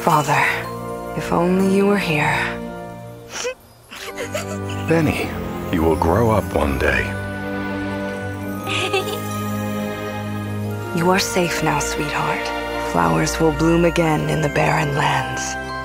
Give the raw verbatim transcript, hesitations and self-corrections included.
Father, if only you were here. Benny, you will grow up one day. You are safe now, sweetheart. Flowers will bloom again in the barren lands.